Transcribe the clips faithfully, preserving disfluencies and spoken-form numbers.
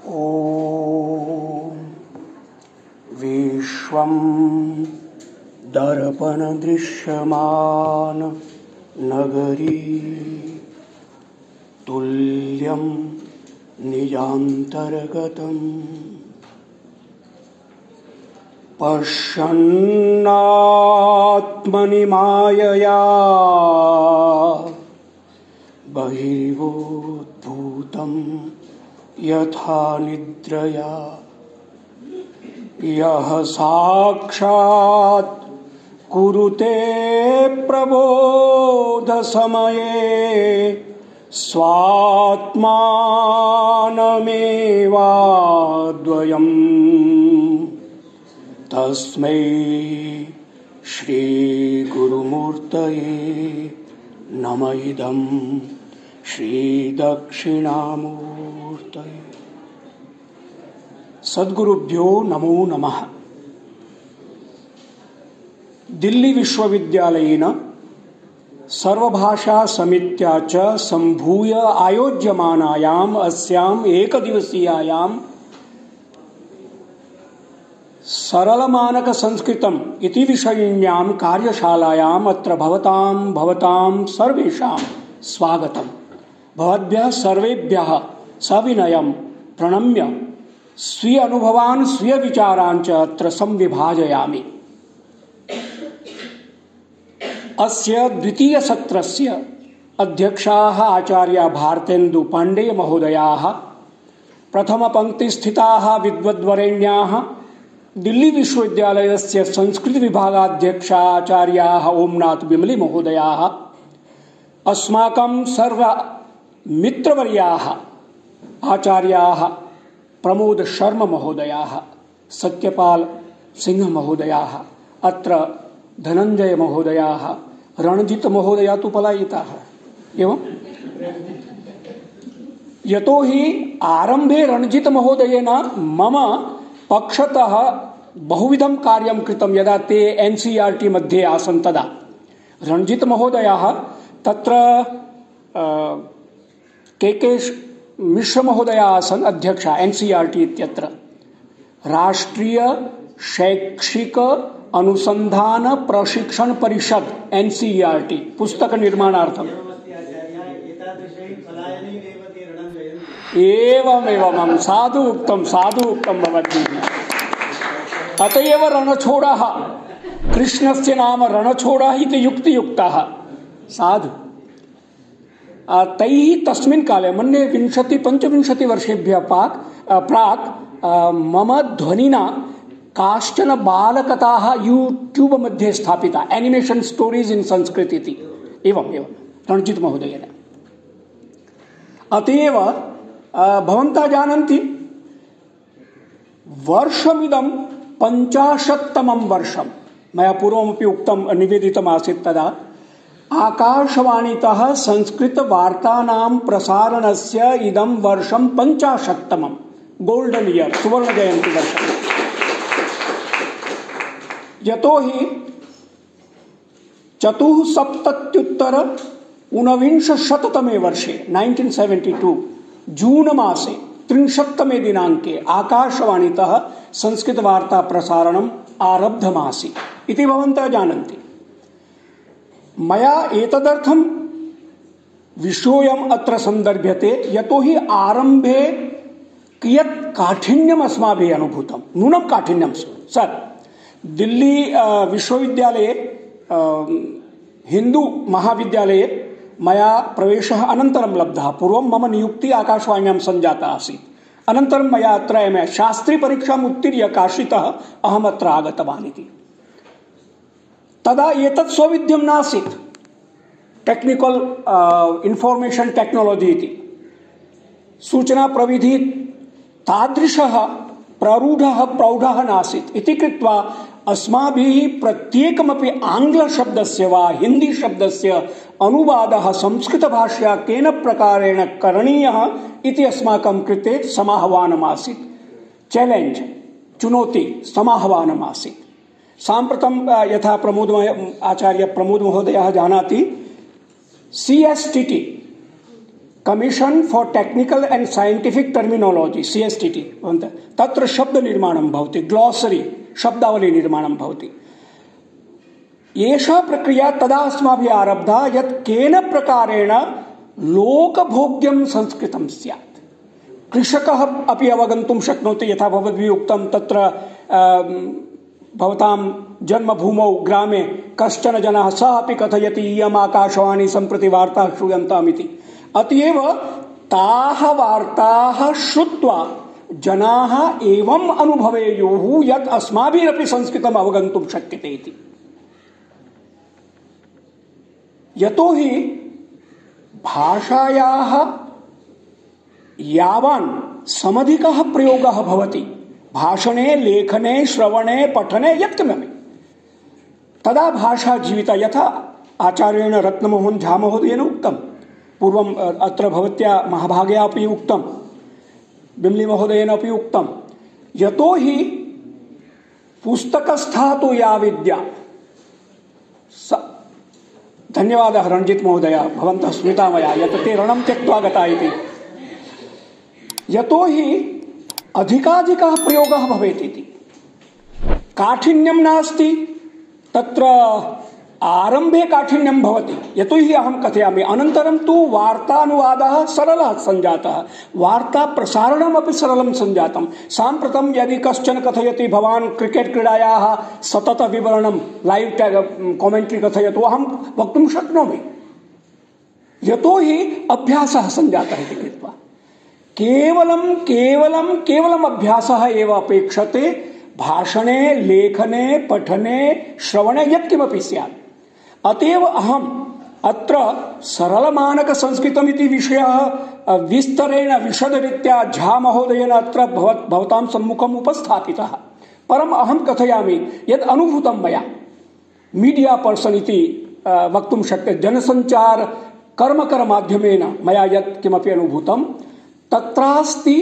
ॐ विश्वं दर्पणदृश्यमान नगरी तुल्यं निजान्तर्गतं पश्यन्नात्मनि मायया बहिर्वोद्भूतं यथा निद्रया यः साक्षात् कुरुते प्रबोधसमये स्वात्मानमेवाद्वयम् तस्मै श्रीगुरुमूर्तये नमः इदं श्रीदक्षिणामूर्तये। सद्गुरुभ्यो नमो नमः। दिल्ली विश्वविद्यालयेन सर्वभाषा समित्या च सम्भूय आयोज्यमानायाम् अस्याम् एकदिवसीयायां सरलमानक संस्कृतम् इति विषयिण्यां कार्यशालायाम् अत्र भवतां भवतां सर्वेषां स्वागतम्। भवद्भ्यः सर्वेभ्यः सविनयं प्रणम्य स्वीय अनुभवान् स्वीय विचारान् च अत्र संविभाजयामि। अस्य द्वितीय सत्रस्य अध्यक्षाः आचार्य भारतेन्दु पाण्डेय महोदयाः, प्रथम पंक्तिस्थिताः विद्वद्वरेण्याः दिल्ली विश्वविद्यालयस्य संस्कृत विभागाध्यक्षा आचार्याः ओमनाथ बिमली महोदयाः, अस्माकं सर्व मित्रवर्याः आचार्याः प्रमोद शर्मा महोदयाः, सत्यपाल सिंह महोदयाः, अत्र धनंजय महोदयाः, रणजित महोदया तु पलायिताः एवं यतो हि आरंभे रणजित महोदयेन मम पक्षतः बहुविधं कार्यं कृतं। यदा ते एनसीईआरटी मध्ये आसन् तदा रणजित महोदयाः तत्र के के मिश्र महोदया आसन् अध्यक्षा एनसीईआरटी इत्यत्र राष्ट्रीय शैक्षिक अनुसंधान प्रशिक्षण परिषद एनसीईआरटी पुस्तक निर्माणार्थम् एवमेवं साधु उक्तं साधु उक्तं भवद्भिः। अतएव रणछोडः कृष्णस्य नाम रणछोडः इति युक्तियुक्तः साधु। तैः तस्मिन् काले मन्ये विंशति पञ्चविंशति वर्षेभ्यः पाक् प्राक् मम ध्वनिना काश्चन बालकथाः यूट्यूब मध्ये स्थापिता, एनिमेशन स्टोरीज इन संस्कृत इति एवं एवं रणजित महोदयेन। अतएव भवन्तः जानन्ति वर्षमिदं पञ्चाशत्तमं वर्षं। मया पूर्वमपि उक्तं निवेदितम् आसीत् तदा आकाशवाणीतः संस्कृतवार्तानां प्रसारणस्य इदं वर्षं पञ्चाशत्तमं गोल्डन इयर सुवर्णजयन्ती वर्षम्। यतो हि चतुःसप्तत्युत्तर ऊनविंशशततमे वर्षे नाइन्टीन् सेवेन्टी टू जून मासे त्रिंशत्तमे दिनाङ्के आकाशवाणीतः संस्कृतवार्ता प्रसारणम् आरब्धमासीत् इति भवन्तः जानन्ति। मया एतदर्थं विषयोऽयम् अत्र सन्दर्भ्यते यतो हि आरम्भे कियत् काठिन्यम् अस्माभिः अनुभूतं, नूनं काठिन्यं सर। दिल्ली विश्वविद्यालये हिंदू महाविद्यालये मया प्रवेशः अनन्तरं लब्धः। पूर्वं मम नियुक्तिः आकाशवाण्यां सञ्जाता आसीत्। अनन्तरं मया अत्र एम ए शास्त्री परीक्षाम् उत्तीर्य काशीतः अहम् अत्र आगतवान् इति। तदा एतत् सौविध्यं नासीत्, टेक्निकल इन्फॉर्मेशन टेक्नोलॉजी इति सूचना प्रविधि तादृशः प्ररूढः प्रौढः नासीत् इति कृत्वा अस्माभिः प्रत्येकमपि आङ्ग्लशब्दस्य वा हिंदी शब्दस्य अनुवादः संस्कृतभाषया केन प्रकारेण करणीयः इति अस्माकं कृते समाह्वानमासीत्। चैलेंज चुनौती समाह्वानमासीत्। साम्प्रतं यथा प्रमोद आचार्य प्रमोद महोदयः जानाति C S T T commission for technical and scientific terminology C S T T तत्र शब्द निर्माणं भवति, ग्लॉसरी शब्दावली निर्माणं भवति। एषा प्रक्रिया तदा अस्माभिः आरब्धा यत् केन प्रकारेण लोकभोग्यं संस्कृतं स्यात्। कृषकः अपि अवगन्तुं शक्नोति, यथा भवद्भिः उक्तं तत्र भवतां जन्मभूमौ ग्रामे कश्चन जनः सः अपि कथयति इयम् आकाशवाणी सम्प्रति वार्ताः श्रूयन्ताम् इति। अतएव ताः वार्ताः श्रुत्वा जनाः एवम् अनुभवेयुः यत् अस्माभिरपि संस्कृतम् अवगन्तुं शक्यते इति। यतोहि भाषायाः यावान् समधिकः प्रयोगः भवति भाषणे, लेखने, श्रवणे, पठने यत्किमपि, तदा भाषा जीविता। यथा आचार्येण रत्नमोहन झा महोदयेन उक्तं, पूर्वम् अत्र भवत्या महाभागे अपि उक्तं, बिम्ली महोदयेन अपि उक्तं, यतोहि पुस्तकस्था तु या विद्या। धन्यवादः रणजित महोदय, भवन्तः स्मृता मया यत् ते रणं त्यक्त्वा गता इति। यतोहि अधिकाधिकः प्रयोगः भवेत् इति। काठिन्यं नास्ति, तत्र आरम्भे काठिन्यं भवति, यतोहि अहं कथयामि। अनन्तरं तु वार्तानुवादः सरलः सञ्जातः, वार्ताप्रसारणमपि सरलं सञ्जातं। साम्प्रतं यदि कश्चन कथयति भवान् क्रिकेट् क्रीडायाः सततविवरणं लैव् कामेण्ट्री कथयतु, अहं वक्तुं शक्नोमि, यतोहि अभ्यासः सञ्जातः इति कृत्वा। केवलं केवलं केवलम् अभ्यासः एव अपेक्षते भाषणे, लेखने, पठने, श्रवणे यत्किमपि स्यात्। अतएव अहम् अत्र सरलमानकसंस्कृतम् इति विषयः विस्तरेण विशदरीत्या झा महोदयेन अत्र भवत् भवतां सम्मुखम् उपस्थापितः। परम् अहं कथयामि यत् अनुभूतं मया, मीडिया पर्सन् इति वक्तुं शक्यते, जनसञ्चार कर्मकरमाध्यमेन मया यत् किमपि अनुभूतं तत्रास्ति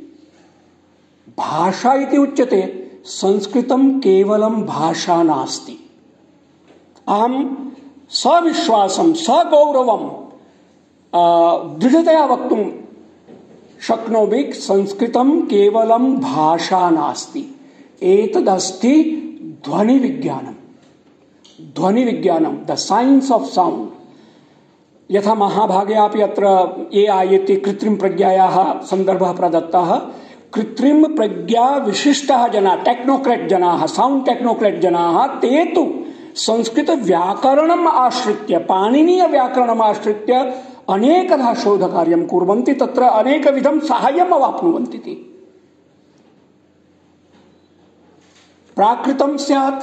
भाषा इति उच्यते, संस्कृतं केवलं भाषा नास्ति। अहं सविश्वासं सगौरवं दृढतया वक्तुं शक्नोमि, संस्कृतं केवलं भाषा नास्ति, एतदस्ति ध्वनिविज्ञानं। ध्वनिविज्ञानं, द साइंस ऑफ साउंड। यथा महाभागे अपि अत्र ए आई इति कृत्रिम प्रज्ञायाः सन्दर्भः प्रदत्तः। कृत्रिम प्रज्ञा विशिष्टाः जनाः, टेक्नोक्रेट् जनाः, साउंड टेक्नोक्रेट् जनाः, ते तु संस्कृत व्याकरणम् आश्रित्य, पाणिनीय व्याकरणम् आश्रित्य अनेकधा शोधकार्यं कुर्वन्ति, तत्र अनेकविधं साहाय्यम् अवाप्नुवन्ति इति। प्राकृतं स्यात्,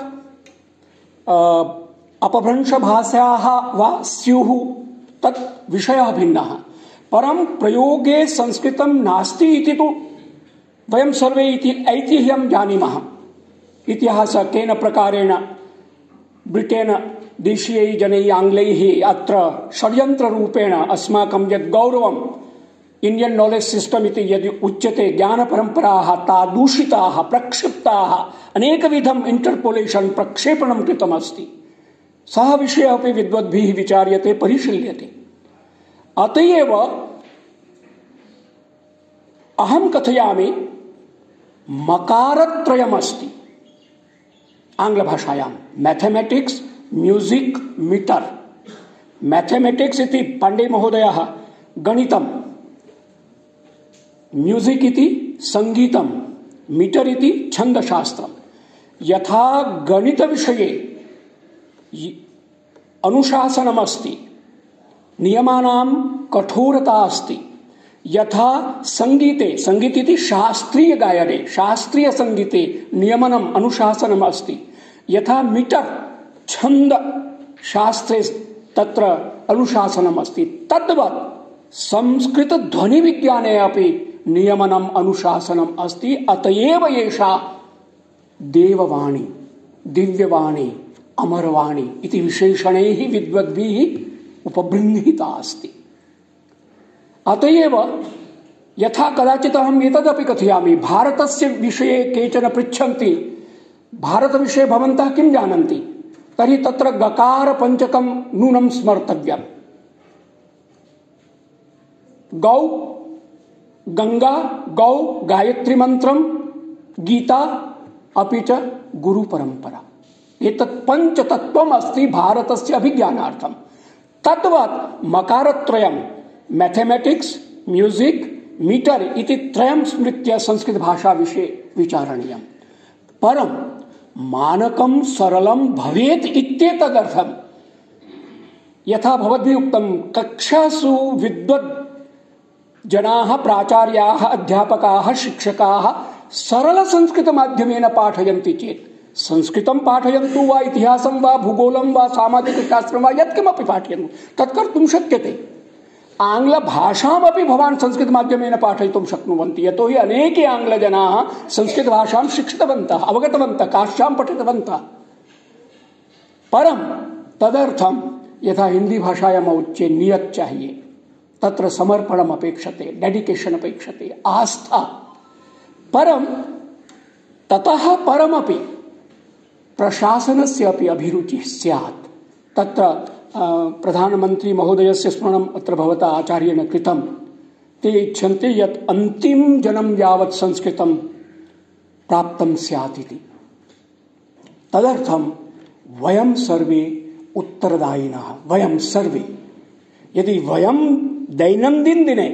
अपभ्रंशभाषाः वा स्युः, तत् विषयः भिन्नः। परं प्रयोगे संस्कृतं नास्ति इति तु वयं सर्वे ऐतिह्यं जानीमः। इतिहासः केन प्रकारेण ब्रिटेन देशीयैः जनैः आङ्ग्लैः अत्र षड्यन्त्ररूपेण अस्माकं यद् गौरवम् इंडियन नॉलेज सिस्टम इति यदि उच्यते, ज्ञानपरम्पराः तादूषिताः, प्रक्षिप्ताः, अनेकविधम् इंटरपोलेशन प्रक्षेपणं कृतमस्ति। सः विषयः अपि विद्वद्भिः विचार्यते, परिशील्यते। अतएव अहं कथयामि मकारत्रयमस्ति आङ्ग्लभाषायां, मैथमेटिक्स, म्यूजिक, मीटर। मैथमेटिक्स इति पाण्डे महोदयः गणितं, म्यूजिक इति संगीतं, मीटर इति छन्दशास्त्रम्। यथा गणितविषये अनुशासनमस्ति, नियमानां कठोरता अस्ति, यथा संगीते, संगीत इति शास्त्रीय गायने, शास्त्रीय संगीते नियमनम् अनुशासनम् अस्ति, यथा मीटर छन्द शास्त्रे तत्र अनुशासनम् अस्ति, तद्वत् संस्कृत ध्वनि विज्ञाने अपि नियमनम् अनुशासनम् अस्ति। अतएव एषा देववाणी, दिव्यवाणी, अमरवाणी इति विशेषणैः विद्वद्भिः उपबृंहिता अस्ति। अतएव यथा कदाचित् अहम् एतदपि कथयामि, भारतस्य विषये केचन पृच्छन्ति, भारतविषये भवन्तः किं जानन्ति? तर्हि तत्र गकार पंचकं नूनं स्मर्तव्यम्। गौ, गंगा, गौ, गायत्री मंत्रम, गीता, अपि च गुरु परंपरा। एतत् पंचतत्वम् अस्ति भारतस्य अभिज्ञानार्थं। तद्वत् मकारत्रयं मैथमेटिक्स, म्यूजिक, मीटर इति त्रयं स्मृत्य संस्कृत भाषा विषये विचारणीयम्। परं मानकं सरलं भवेत् इत्येतदर्थं यथा भवद्भिः उक्तं कक्षासु विद्वद् जनाः, प्राचार्याः, अध्यापकाः, शिक्षकाः सरल संस्कृत माध्यमेन पाठयन्ति चेत्, संस्कृतं पाठयन्तु वा इतिहासं वा भूगोलं वा सामाजिकशास्त्रं वा यत्किमपि पाठयन्तु, तत् कर्तुं शक्यते। आङ्ग्लभाषामपि भवान् संस्कृत माध्यमेन पाठयितुं शक्नुवन्ति, यतोहि अनेके आङ्ग्लजनाः संस्कृतभाषां शिक्षितवन्तः, अवगतवन्तः, काश्यां पठितवन्तः। परं तदर्थं यथा हिंदी भाषायाम् उच्यते नियत चाहिए, तत्र समर्पणम् अपेक्षते, डेडिकेशन अपेक्षते, आस्था। परं ततः परमपि प्रशासनस्य अपि अभिरुचिः स्यात्। तत्र प्रधानमंत्री महोदयस्य स्मरणम् अत्र भवता आचार्येण कृतं। ते इच्छन्ति यत् अन्तिम जन्म यावत् संस्कृतं प्राप्तं स्यात् इति। तदर्थं वयं सर्वे उत्तरदायिनः, वयं सर्वे यदि वयं दैनन्दिन दिने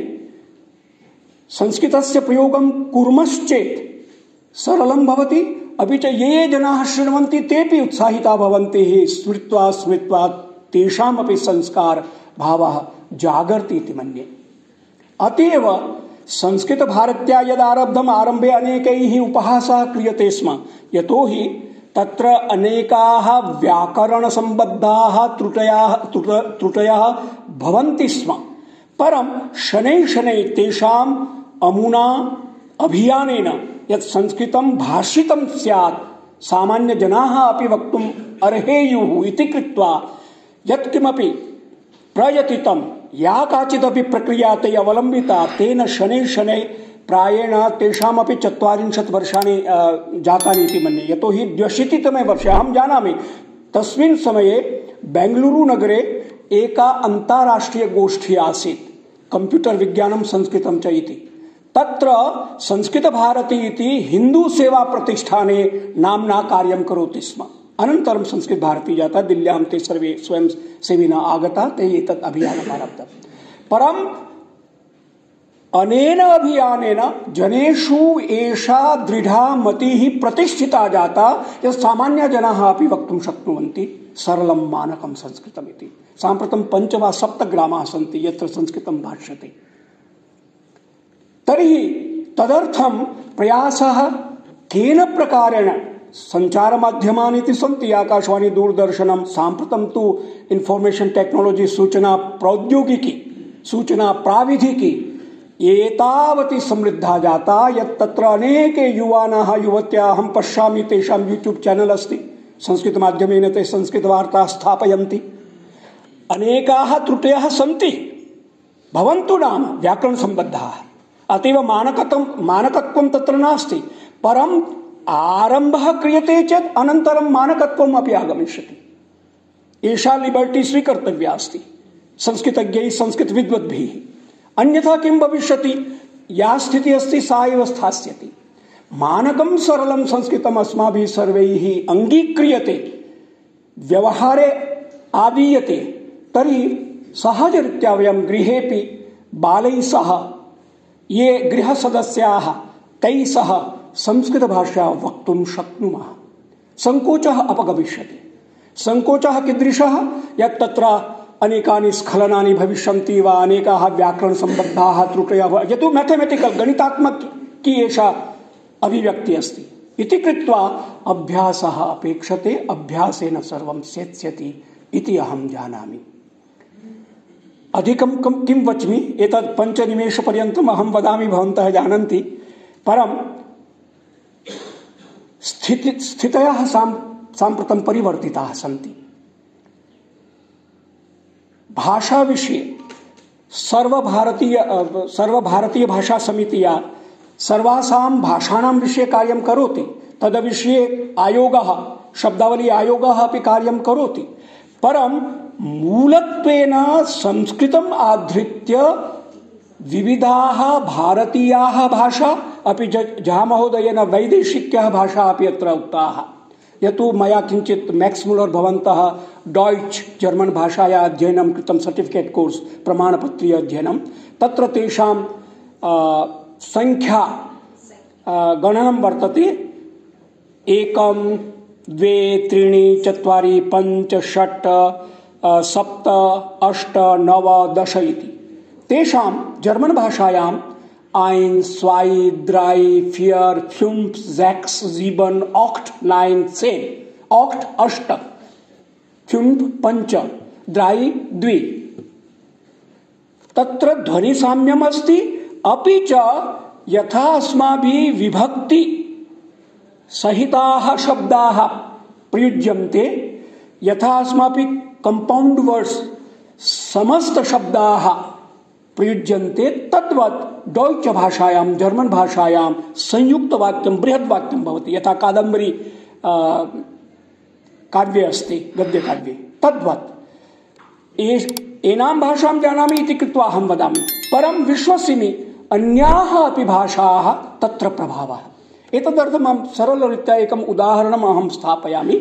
संस्कृतस्य प्रयोगं कुर्मश्चेत् सरलं भवति, अपि च ये जनाः शृण्वन्ति तेपि उत्साहिताः भवन्ति स्मृत्वा स्मृत्वा तेषामपि संस्कार भावः जागर्ति इति मन्ये। अतएव संस्कृत भारत्या यदारब्धम् आरम्भे अनेकैः उपहासः क्रियते स्म, यतोहि तत्र अनेकाः व्याकरण संबद्धाः त्रुटयः त्रुटयः भवन्ति स्म। परं शनैः शनैः तेषाम् अमुना अभियानेन यत् संस्कृतं भाषितं स्यात्, सामान्य जनाः अपि वक्तुम् अर्हेयुः इति कृत्वा यत्किमपि प्रयतितं, या काचिदपि प्रक्रिया ते अवलम्बिता, तेन शनैः शनैः प्रायेण तेषामपि चत्वारिंशत् वर्षाणि जातानि इति मन्ये। यतोहि द्व्यशीतितमे वर्षे अहं जानामि, तस्मिन् समये बेङ्गलूरु नगरे एका अन्ताराष्ट्रीय गोष्ठी आसीत्, कंप्यूटर विज्ञानं संस्कृतं च इति। तत्र संस्कृत भारती इति हिंदू सेवा प्रतिष्ठाने नाम्ना कार्यं करोति स्म। अनन्तरं संस्कृत भारती जाता, दिल्ल्यां ते सर्वे स्वयं सेविना आगता, ते एतत् अभियानम् आरब्धं। परम् अनेन अभियानेन जनेषु एषा दृढा मतिः प्रतिष्ठिता जाता यत् सामान्यजनाः अपि वक्तुं शक्नुवन्ति सरलं मानकं संस्कृतमिति। साम्प्रतं पञ्च वा सप्त ग्रामाः सन्ति यत्र संस्कृतं भाष्यते। तर्हि तदर्थं प्रयासः केन प्रकारेण संचारमाध्यमानि इति सन्ति, आकाशवाणी, दूरदर्शनं, साम्प्रतं तु इन्फॉर्मेशन टेक्नोलॉजी, सूचना प्रौद्योगिकी, सूचना प्राविधिकी एतावती समृद्धा जाता यत् तत्र अनेके युवानः युवत्याः अहं पश्यामि, तेषां यूट्यूब चैनल अस्ति, संस्कृत माध्यमेन ते संस्कृत वार्ता स्थापयन्ति। अनेकाः त्रुटयः सन्ति, भवन्तु नाम व्याकरण संबद्धाः, अतीव मानकत्वं मानकत्वं तत्र नास्ति। परम् आरम्भः क्रियते चेत् अनन्तरं मानकत्वम् अपि आगमिष्यति। एषा लिबर्टी स्वीकर्तव्या अस्ति संस्कृतज्ञैः, संस्कृतविद्वद्भिः। अन्यथा किं भविष्यति, या स्थितिः अस्ति सा एव स्थास्यति। मानकं सरलं संस्कृतम् अस्माभिः सर्वैः अङ्गीक्रियते, व्यवहारे आदीयते, तर्हि सहजरीत्या वयं गृहेपि बालैः सह, ये गृहसदस्याः तैः सह संस्कृतभाषा वक्तुं शक्नुमः। सङ्कोचः अपगमिष्यति। सङ्कोचः कीदृशः, यत् तत्र अनेकानि स्खलनानि भविष्यन्ति वा, अनेकाः व्याकरणसम्बद्धाः त्रुटयः, यतो मैथमेटिकल गणितात्मक की एषा अभिव्यक्ति अस्ति इति कृत्वा अभ्यासः अपेक्षते। अभ्यासेन सर्वं सेत्स्यति इति अहं जानामि। अधिकं किं वच्मि, एतत् पञ्चनिमेषपर्यन्तम् अहं वदामि, भवन्तः जानन्ति। परं स्थिति स्थितयः साम् साम्प्रतं परिवर्तिताः सन्ति। भाषा विषये सर्वभारतीय सर्वभारतीय भाषा समितिया सर्वासां भाषाणां विषये कार्यं करोति। तद्विषये आयोगः, शब्दावली आयोगः अपि कार्यं करोति। परं मूलत्वेन संस्कृतम् आधृत्य विविधाः भारतीयाः भाषा अपि झा महोदयेन वैदेशिक्यः भाषा अपि अत्र उक्ताः। यतो मया किञ्चित् मैक्स् मुलर् भवन्तः डॉइच् जर्मन् भाषायाः अध्ययनं कृतं, सर्टिफिकेट् कोर्स् प्रमाणपत्रीय अध्ययनं, तत्र तेषां संख्या गणनं वर्तते एकं द्वे त्रीणि चत्वारि पञ्च षट् सप्त अष्ट नव दश इति। तेषां जर्मन् भाषायां ein, zwei, drei, vier, fünf, sechs, sieben, acht, neun, zehn, acht, अष्ट, fünf, पञ्च, drei, द्वि। तत्र ध्वनिसाम्यम् अस्ति, अपि च यथा अस्माभिः विभक्ति सहिताः शब्दाः प्रयुज्यन्ते, यथा अस्माभिः कंपाउंड वर्ड्स समस्त शब्दाः प्रयुज्यन्ते, तद्वत् डॉइच भाषायां जर्मन भाषायां संयुक्त वाक्यं बृहत् वाक्यं भवति। यथा कादम्बरी काव्ये अस्ति, गद्य काव्ये, तद्वत् एनां भाषां जानामि इति कृत्वा अहं वदामि। परं विश्वसिमि अन्याः अपि भाषाः तत्र प्रभावः। एतदर्थम् अहं सरलरीत्या एकम् उदाहरणम् अहं स्थापयामि।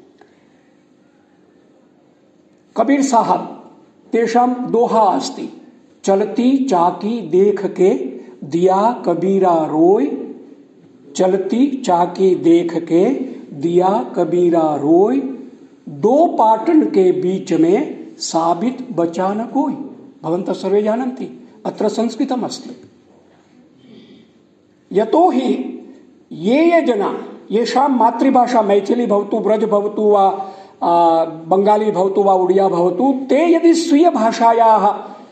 कबीर साहब तेषां दोहा अस्ति, चलती चाकी देख के दिया कबीरा रोय, चलती चाकी देख के दिया कबीरा रोय, दो पाटन के बीच में साबित बचा न कोई। भवन्तः सर्वे जानन्ति, अत्र संस्कृतम् अस्ति। यतो हि ये ये जना येषां मातृभाषा मैथिली भवतु, ब्रज भवतु वा बंगाली भवतु वा उड़िया भवतु, ते यदि स्वीय भाषायाः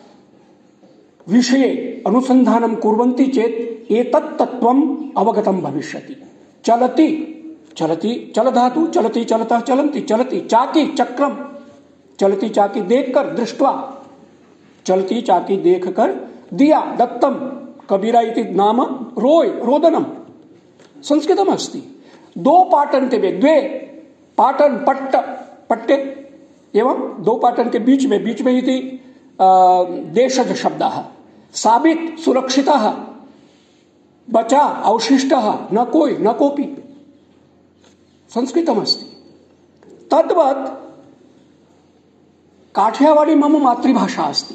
विषये अनुसंधानं कुर्वन्ति चेत् एतत् तत्त्वम् अवगतं भविष्यति। चलति चलति चल धातु, चलति चलतः चलन्ति, चलति चाकी चक्रम, चलती चाकी देखकर दृष्ट्वा, चलती चाकी देखकर दिया दत्तम कबीरा इति नाम रोय रोदनम, संस्कृतम् अस्ति। दो पाटन के द्वे पाटन पट्ट पट्टे एवं दो पाटन के बीच में, बीच में इति देशज शब्दः, साबित सुरक्षितः, बचा अवशिष्टः, न कोई न कोपि, संस्कृतम् अस्ति। तद्वत् काठियावाड़ी मम मातृभाषा अस्ति।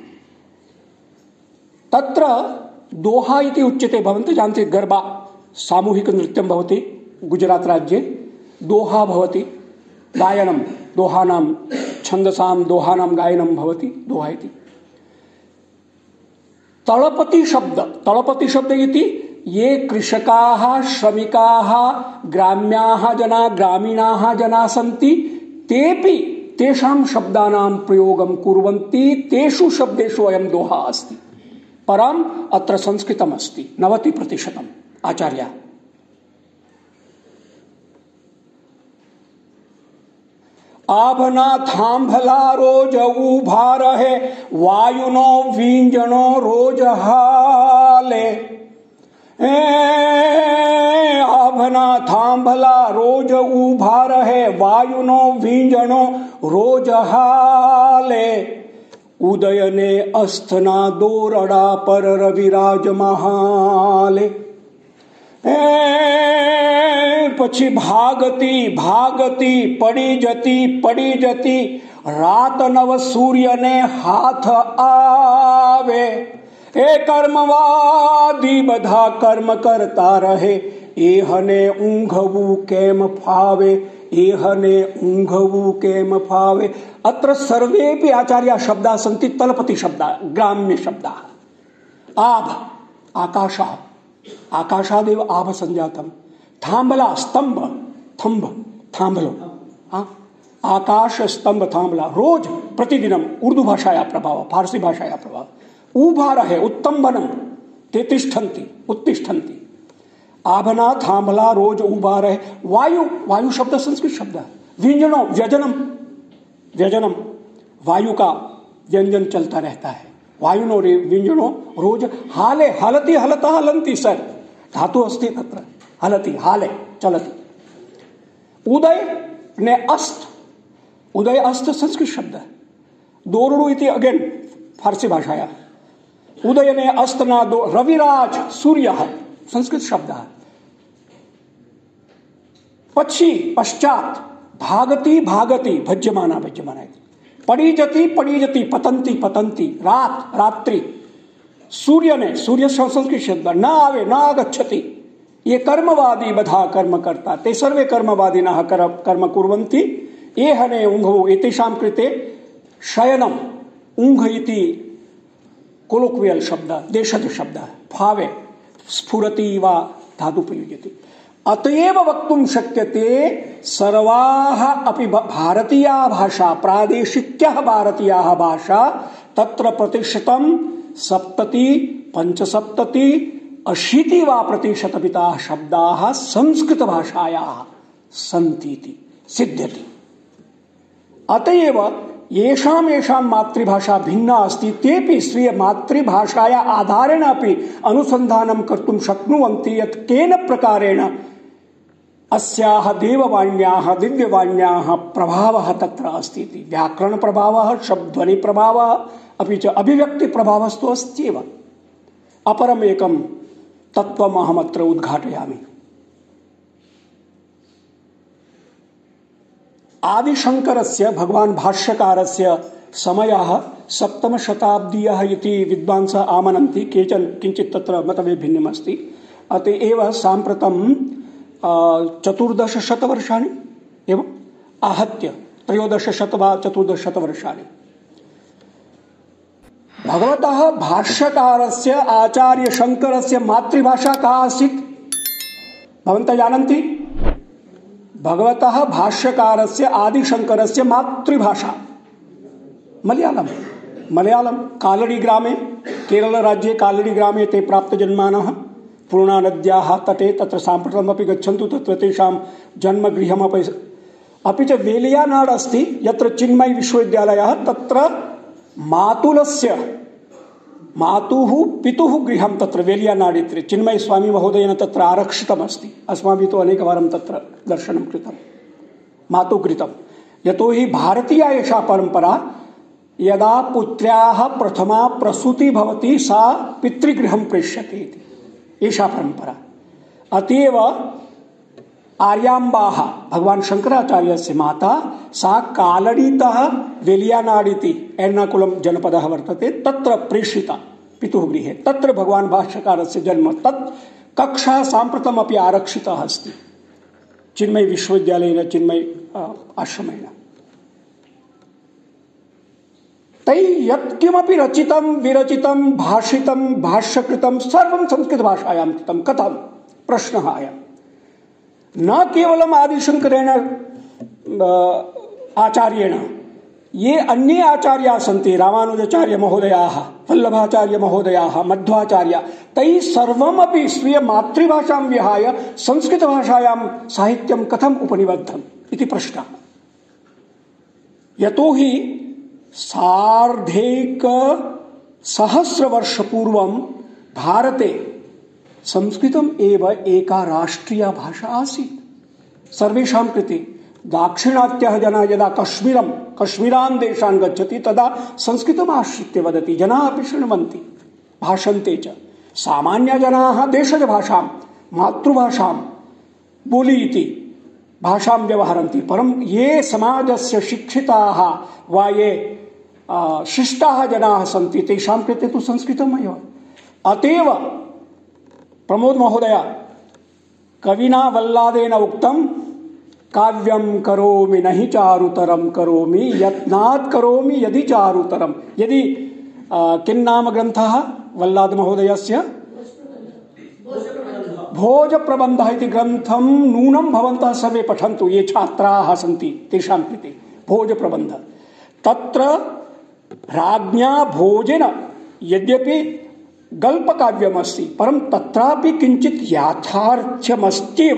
तत्र दोहा इति उच्यते। भवन्तः जानन्ति, गरबा सामूहिक नृत्यं भवति गुजरात राज्ये, दोहा भवति, गायनं दोहानां छन्दसां दोहानां गायनं भवति, दोहा इति। तळपति शब्द, तळपति शब्द इति ये कृषकाः श्रमिकाः ग्राम्याः जना ग्रामीणाः जना सन्ति, तेपि तेषां शब्दानां प्रयोगं कुर्वन्ति। तेषु शब्देषु अयं दोहा अस्ति। परम् अत्र संस्कृतम् अस्ति नवति प्रतिशतम्। आचार्य आभना थांभला रोज उभा रहे, वायुनो वींजनो रोज हाले। ए आभना थांभला रोज उभा रहे, वायुनो वींजनो रोज हाले। उदय ने अस्थना दोरड़ा पर रविराज महाले। પછી ભાગતી ભાગતી પડી જતી પડી જતી રાત નવ સૂર્યને હાથ આવે। એ કર્મવાદી બધા કર્મ કરતા રહે, એહને ઊંઘવું કેમ ફાવે, એહને ઊંઘવું કેમ ફાવે। अत्र सर्वेपि आचार्य शब्दाः सन्ति तलपति शब्दाः, ग्राम्य शब्दाः। आभ आकाशः, आकाशादेव आभ संजातम्। थांबला स्तंभ, थंब थांबलो, आकाश स्तंभ थांबला। रोज प्रतिदिनम उर्दू भाषाया प्रभाव, फारसी भाषाया प्रभाव। उभा रहे उत्तंबनम, ते तिष्ठन्ति उत्तिष्ठन्ति। आभना थांबला रोज उभा रहे। वायु, वायु शब्द संस्कृत शब्द है। व्यंजनो व्यजनम, व्यजनम वायु का व्यंजन चलता रहता है। वायुनो रे व्यंजनो रोज हाले, हलति हलता हलन्ति। सर धातु अस्ति तत्र, हलति हाले चलति। उदय ने अस्त, उदय अस्त संस्कृत शब्द है। दोरुडु इति अगेन फारसी भाषाया। उदयने अस्तनादो रविराज सूर्य संस्कृत शब्द है। पक्षी पश्चात, भागती भागती भज्यमाना भज्यमाना, पड़ीजति पड़ीजति पतंती पतंती, रात रात्रि, सूर्य ने सूर्य संस्कृत शब्द, न आवे न आगच्छति, ये कर्मवादी बधा कर्म करता, ते सर्वे कर्मवादी न कर्म कुर्वन्ति, ये हने ऊंघो एतेषां कृते शयनम, ऊंघ इति कोलोक्वियल शब्द, देशज शब्द, भावे स्फुरति वा धातु प्रयुज्यते। अतएव वक्तुं शक्यते सर्वाः अपि भारतीया भाषा, प्रादेशिक्यः भारतीयाः भाषा तत्र प्रतिशतं सप्तति पंचसप्तति अशीति वा प्रतिशतमिताः शब्दाः संस्कृत भाषायाः सन्तीति सिद्ध्यति। अतएव येषां येषां मातृभाषा भिन्ना अस्ति, तेपि स्वीय मातृभाषाया आधारेण अपि अनुसन्धानं कर्तुं शक्नुवन्ति यत् केन प्रकारेण अस्याः देववाण्याः दिव्यवाण्याः प्रभावः तत्र अस्ति इति। व्याकरण प्रभावः, शब्दध्वनि प्रभावः, अपि च अभिव्यक्ति प्रभावस्तु अस्त्येव। अपरम् एकं तत्त्वम् अहमत्र उद्घाटयामि। आदिशंकरस्य भगवान् भाष्यकारस्य समयः सप्तमशताब्दीयः इति विद्वांसः आमनन्ति, केचन किञ्चित् तत्र मतभेदः भिन्नमस्ति। अत एव साम्प्रतं चतुर्दश शतवर्षाणि एवं आहत्य त्रयोदश शत वा चतुर्दश शतवर्षाणि। भगवतः भाष्यकारस्य आचार्य शंकरस्य मातृभाषा का आसीत् भवन्तः जानन्ति? भगवतः भाष्यकारस्य आदिशंकरस्य मातृभाषा मलयालम। मलयालम कालड़ी ग्रामे, केरल राज्ये कालड़ी ग्रामे ते प्राप्तजन्मानः, पूर्णा नद्याः तटे तत्र साम्प्रतमपि गच्छन्तु, तत्र तेषां जन्मगृहमपि। अपि च वेलियानाड् अस्ति यत्र चिन्मय विश्वविद्यालयः, तत्र मातुलस्य मातुः पितुः गृहं तत्र वेलियानाड् इति चिन्मय स्वामी महोदयेन तत्र आरक्षितमस्ति। अस्माभिः तु अनेकवारं तत्र दर्शनं कृतं, मातुगृतं। यतोहि भारतीया एषा परम्परा, यदा पुत्र्याः प्रथमा प्रसूति भवति सा पितृगृहं प्रेष्यते इति, एषा परंपरा। अतएव आर्याम्बाः भगवान शंकराचार्यस्य माता, सा कालड़ीतः वेलियानाड् इति एर्नाकुलम जनपदः वर्तते, तत्र प्रेषिता पितुः गृहे। तत्र भगवान भाष्यकारस्य जन्म, तत् कक्षा साम्प्रतमपि आरक्षितः अस्ति चिन्मय विश्वविद्यालयेन, चिन्मय आश्रमेण। तै यत्किमपि रचितं विरचितं भाषितं भाष्यकृतं सर्वं संस्कृत भाषायां कृतं। कथं? प्रश्नः अयं। न केवलम् आदिशंकरेण आचार्येण, ये अन्ये आचार्याः सन्ति, रामानुजाचार्य महोदयाः, वल्लभाचार्य महोदयाः, मध्वाचार्य, तैः सर्वमपि स्वीय मातृभाषां विहाय संस्कृत भाषायां साहित्यं कथम् उपनिबद्धम् इति प्रश्नः। यतोहि सार्धैक सहस्रवर्ष पूर्वं भारते संस्कृतम् एव एका राष्ट्रिया भाषा आसीत् सर्वेषां कृते। दाक्षिणात्यः जनाः यदा कश्मीरं कश्मीरान् देशान् गच्छति तदा संस्कृतम् आश्रित्य वदति, जनाः अपि शृण्वन्ति, भाषन्ते च। सामान्यजनाः देशजभाषां, मातृभाषां बोली इति भाषां व्यवहरन्ति, परं ये समाजस्य शिक्षिताः वा ये शिष्टाः जनाः सन्ति तेषां कृते तु संस्कृतमेव। अतएव प्रमोद महोदय कविना वल्लादेन उक्तं, काव्यं करोमि नहि चारुतरं करोमि यत्नात् करोमि यदि चारुतरं। यदि किं नाम ग्रन्थः वल्लाद महोदयस्य? भोजप्रबन्धः इति ग्रन्थं नूनं भवन्तः सर्वे पठन्तु, ये छात्राः सन्ति तेषां कृते। भोजप्रबन्धः, तत्र राज्ञा भोजेन, यद्यपि गल्पकाव्यमस्ति परं तत्रापि किञ्चित् याथार्थ्यमस्त्येव।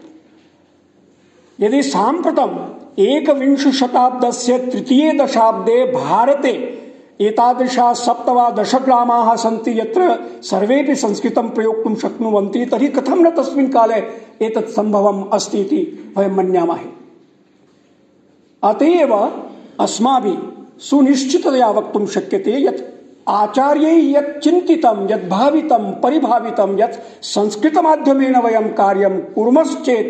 यदि साम्प्रतम् एकविंश शताब्दस्य तृतीये दशाब्दे भारते एतादृशा सप्त वा दश ग्रामाः सन्ति यत्र सर्वेपि संस्कृतं प्रयोक्तुं शक्नुवन्ति, तर्हि कथं न तस्मिन् काले एतत् सम्भवम् अस्ति इति वयं मन्यामहे। अत एव अस्माभिः सुनिश्चिततया वक्तुं शक्यते यत् आचार्यै यत् चिन्तितं यत् भावितं परिभावितं यत् संस्कृत माध्यमेन वयं कार्यं कुर्मश्चेत्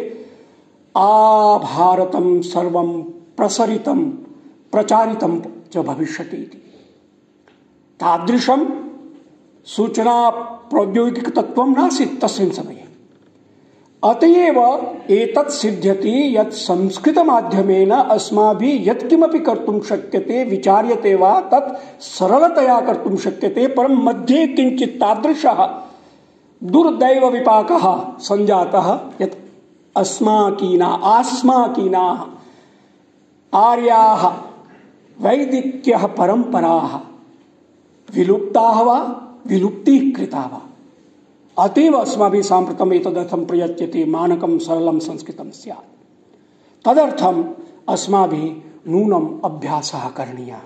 आभारतं सर्वं प्रसरितं प्रचारितं च भविष्यति इति। तादृशं सूचना प्रौद्योगिक तत्त्वं नासीत् तस्मिन् समये। अतएव एतत् सिद्ध्यति यत् संस्कृत माध्यमेन अस्माभिः यत्किमपि कर्तुं शक्यते विचार्यते वा तत् सरलतया कर्तुं शक्यते, परं मध्ये किञ्चित् तादृशः दुर्दैव विपाकः सञ्जातः यत् अस्माकीना आस्माकीनाः आर्याः वैदिक्यः परम्पराः विलुप्ताः वा विलुप्तिः कृता वा। अतएव अस्माभिः साम्प्रतम् एतदर्थं प्रयत्यते मानकं सरलं संस्कृतं स्यात्। तदर्थम् अस्माभिः नूनम् अभ्यासः करणीयः।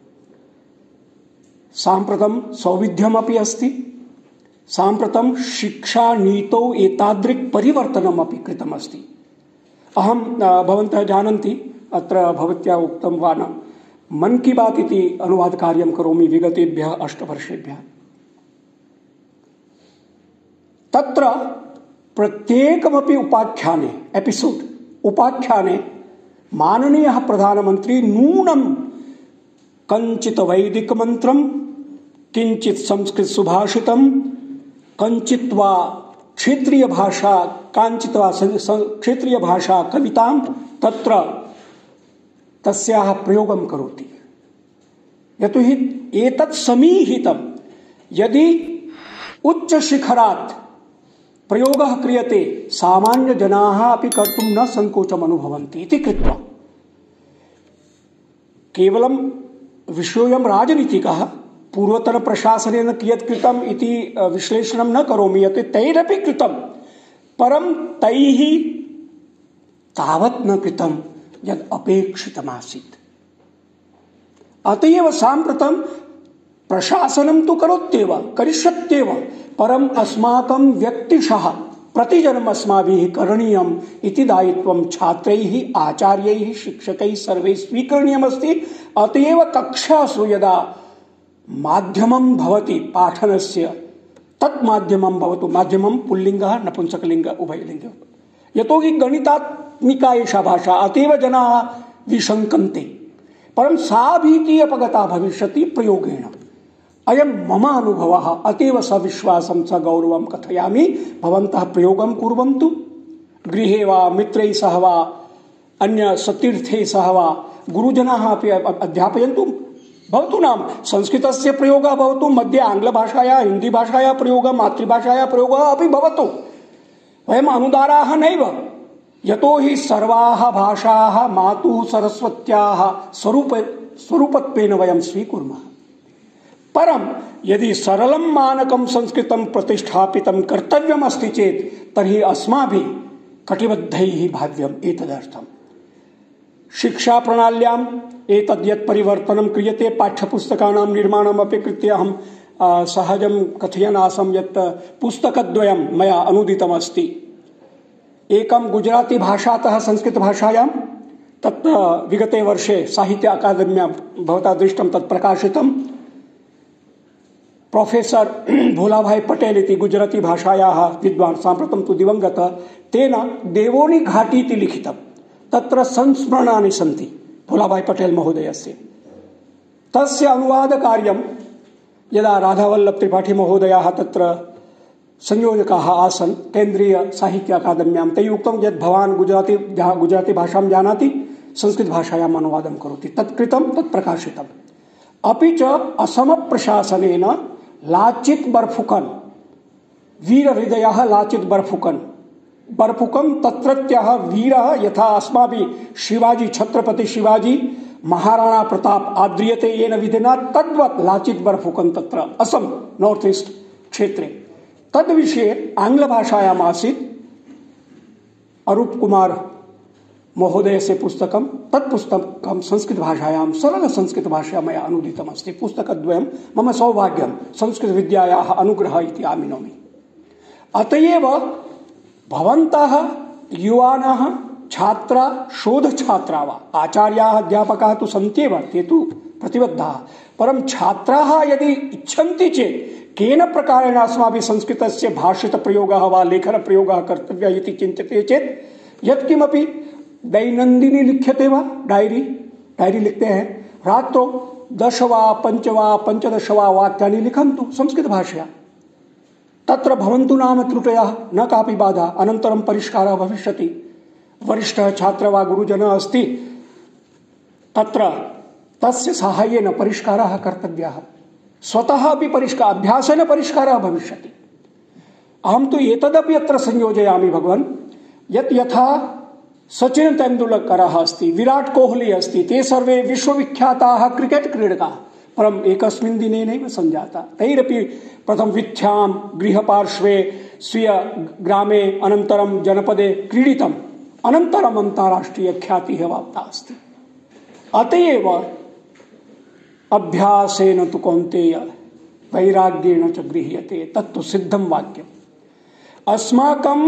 साम्प्रतं सौविध्यमपि अस्ति, साम्प्रतं शिक्षानीतौ एतादृक् परिवर्तनमपि कृतमस्ति। अहं भवन्तः जानन्ति अत्र भवत्या उक्तं वा न, मन की बात इति अनुवाद कार्यं करोमि विगतेभ्यः अष्टवर्षेभ्यः। तत्र प्रत्येकमपि उपाख्याने एपिसोड उपाख्याने माननीयः प्रधानमंत्री नूनं कञ्चित् वैदिक मंत्रं, किञ्चित् संस्कृत सुभाषितं, कञ्चित् वा क्षेत्रीय भाषा काञ्चित् वा क्षेत्रीय भाषा कवितां तत्र तस्याः प्रयोगं करोति। यतोहि एतत् समीहितं यदि उच्च शिखरात् प्रयोगः क्रियते सामान्य जनाः अपि कर्तुं न संकोचम् अनुभवन्ति इति कृत्वा केवलं विषयोऽयं राजनीतिकः पूर्वतन प्रशासनेन कियत् कृतम् इति विश्लेषणं न करोमि, यत् तैरपि कृतं, परं तैः तावत् न कृतं यद् अपेक्षितमासीत्। अतएव साम्प्रतं प्रशासनं तु करोत्येव करिष्यत्येव, परम् अस्माकं व्यक्तिशः प्रतिजनम् अस्माभिः करणीयम् इति दायित्वं छात्रैः आचार्यैः शिक्षकैः सर्वैः स्वीकरणीयमस्ति। अतएव कक्षासु यदा माध्यमं भवति पाठनस्य तत् माध्यमं भवतु, माध्यमं पुल्लिङ्गः नपुंसकलिङ्ग उभयलिङ्गः, यतोहि गणितात्मिका एषा भाषा, अतएव जनाः विशङ्कन्ते, परं सा भीतिः अपगता भविष्यति प्रयोगेण। अयं मम अनुभवः, अतएव सविश्वासं सगौरवं कथयामि। भवन्तः प्रयोगं कुर्वन्तु, गृहे वा मित्रैः सह वा अन्य सतीर्थैः सह वा गुरुजनाः अपि अध्यापयन्तु। भवतु नाम संस्कृतस्य प्रयोगः भवतु, मध्ये आङ्ग्लभाषायाः हिन्दीभाषायाः प्रयोगः, मातृभाषायाः प्रयोगः अपि भवतु। वयम् अनुदाराः नैव, यतोहि सर्वाः भाषाः मातुः सरस्वत्याः स्वरूप स्वरूपत्वेन वयं स्वीकुर्मः। परं यदि सरलं मानकं संस्कृतं प्रतिष्ठापितं कर्तव्यमस्ति चेत् तर्हि अस्माभिः कटिबद्धैः भाव्यम्। एतदर्थं शिक्षा प्रणाल्याम् एतद् यत् परिवर्तनं क्रियते, पाठ्यपुस्तकानां निर्माणम् अपि कृत्य अहं सहजं कथयन् आसं यत् पुस्तकद्वयं मया अनुदितमस्ति। एकं गुजराती भाषातः संस्कृत भाषायां, तत्र विगते वर्षे साहित्य अकादम्यां भवता दृष्टं तत् प्रकाशितं। प्रोफेसर भोलाभाई पटेल इति गुजराती भाषायाः विद्वान्, साम्प्रतं तु दिवङ्गतः, तेन देवोनी घाटी इति लिखितं। तत्र संस्मरणानि सन्ति भोलाभाई पटेल महोदयस्य। तस्य अनुवादकार्यं यदा राधावल्लभ त्रिपाठी महोदयाः तत्र संयोजकाः आसन् केन्द्रीय साहित्य अकादम्यां, तैः उक्तं यत् भवान् गुजराती गुजराती भाषां जानाति, संस्कृत भाषायाम् अनुवादं करोति। तत् कृतं, तत् प्रकाशितम्। अपि च असम प्रशासनेन लाचित बर्फुकन, वीरहृदयः लाचित बर्फुकन, बर्फुकन तत्रत्यः वीरः, यथा अस्माभिः शिवाजी छत्रपति शिवाजी महाराणा प्रताप आद्रियते येन विधिना, तद्वत् लाचित बर्फुकन तत्र असम नॉर्थ ईस्ट क्षेत्रे। तद्विषये आङ्ग्लभाषायाम् आसीत्। अरूप कुमार महोदयस्य पुस्तकं, तत् पुस्तकं संस्कृतभाषायां सरलसंस्कृतभाषया मया अनुदितमस्ति। पुस्तकद्वयं मम सौभाग्यं, संस्कृतविद्यायाः अनुग्रहः इति आमिनोमि। अतएव भवन्तः युवानः छात्रा शोधछात्रा वा आचार्याः अध्यापकाः तु सन्त्येव, ते तु प्रतिबद्धाः, परं छात्राः यदि इच्छन्ति चेत् केन प्रकारेण अस्माभिः संस्कृतस्य भाषितप्रयोगः वा लेखनप्रयोगः कर्तव्यः इति चिन्त्यते चेत् यत्किमपि दैनन्दिनी लिख्यते वा, डायरी डायरी लिखते हैं, रात्रौ दश वा पंच वा पंचदश वा वाक्यानि लिखन्तु संस्कृतभाषया, तत्र भवन्तु नाम त्रुटयः न कापि बाधा, अनन्तरं परिष्कारः भविष्यति। वरिष्ठः छात्रः वा गुरुजनः अस्ति, तत्र तस्य साहाय्येन परिष्कारः कर्तव्यः, स्वतः अपि परिष्कार अभ्यासेन परिष्कारः भविष्यति। अहं तु एतदपि अत्र संयोजयामि भगवन्, यत् यथा सचिन तेंदुलकरः अस्ति, विराट कोहली अस्ति, ते सर्वे विश्वविख्याताः क्रिकेट क्रीडकाः, परम् एकस्मिन् दिने नैव सञ्जाता। तैरपि प्रथमविथ्यां गृहपार्श्वे स्वीय ग्रामे अनन्तरं जनपदे क्रीडितम्, अनन्तरम् अन्ताराष्ट्रियख्यातिः वाप्ता अस्ति। अत एव अभ्यासेन तु कौन्तेय वैराग्येण च गृह्यते, तत्तु सिद्धं वाक्यम्। अस्माकं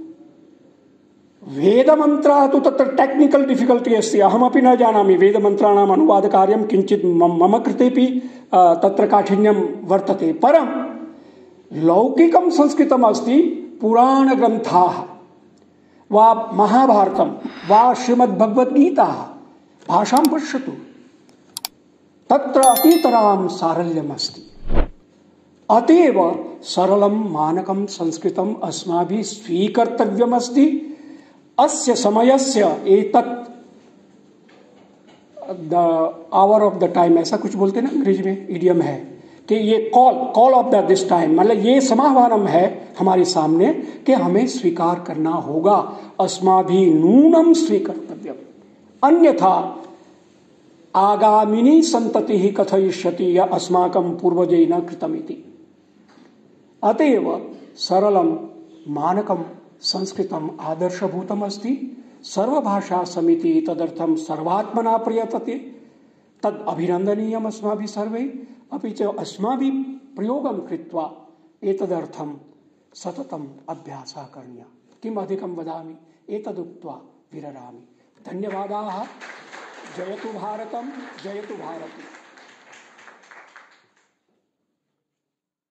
वेदमन्त्राः तु तत्र टेक्निकल डिफिकल्टी अस्ति, अहमपि न जानामि वेदमन्त्राणाम् अनुवादकार्यं, किञ्चित् मम कृतेपि तत्र काठिन्यं वर्तते, परं लौकिकं संस्कृतम् अस्ति। पुराणग्रन्थाः वा महाभारतं वा श्रीमद्भगवद्गीता भाषां पश्यतु, तत्र अतीतरां सारल्यम् अस्ति। अतएव सरलं मानकं संस्कृतम् अस्माभिः स्वीकर्तव्यमस्ति। अस्य समयस्य एतत् the hour of the time, ऐसा कुछ बोलते हैं ना अंग्रेजी में, इडियम है कि ये call call of the this time, मतलब ये समाह्वानम है हमारे सामने कि हमें स्वीकार करना होगा, अस्माभिः नूनम स्वीकर्तव्यम, अन्यथा आगामिनी संततिः कथयिष्यति या अस्माकं पूर्वजैः कृतमिति। अतएव सरलं मानकं संस्कृतम् आदर्शभूतम् अस्ति। सर्वभाषा समिति तदर्थं सर्वात्मना प्रयतते, तद् अभिनन्दनीयम् अस्माभिः सर्वैः। अपि च अस्माभिः प्रयोगं कृत्वा एतदर्थं सततम् अभ्यासः करणीयः। किम् अधिकं वदामि, एतदुक्त्वा विररामि। धन्यवादाः। जयतु भारतं, जयतु भारती।